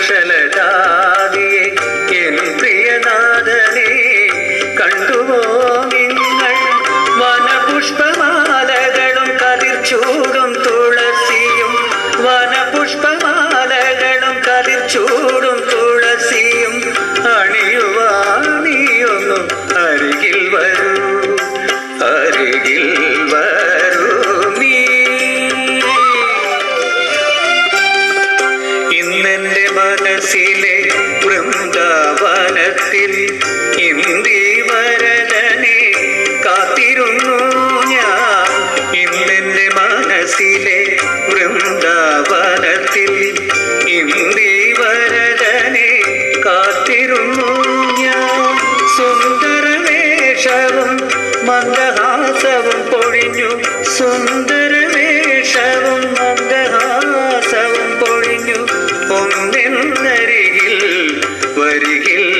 വത്സലജാതിയെ N പ്രിയനാഥനെ കണ്ടുവോ നിങ്ങൾ? വനപുഷ്പമാലകളും കതിർച്ചൂടും തുളസിയും വനപുഷ്പമാലകളും കതിർച്ചൂടും തുളസിയും അണിയുവാൻ നീയൊന്നും അരികിൽ വരൂ, അരികിൽ വരൂ നീ. ഇന്നെന്റെ മനസ്സിലെ വൃന്ദാവനത്തിൽ ഇന്ദീവരദനെ കാത്തിരുന്നു ഞാൻ. ഇന്നെന്റെ മനസ്സിലെ വൃന്ദാവനത്തിൽ ഇന്ദീവരദനെ കാത്തിരുന്നു ഞാൻ. സുന്ദരവേഷവും മന്ദഹാസവും പൊഴിഞ്ഞു, സുന്ദരവേഷവും മന്ദഹാസവും പൊഴിഞ്ഞു. ഒന്നെന്നരികിൽ വരികിൽ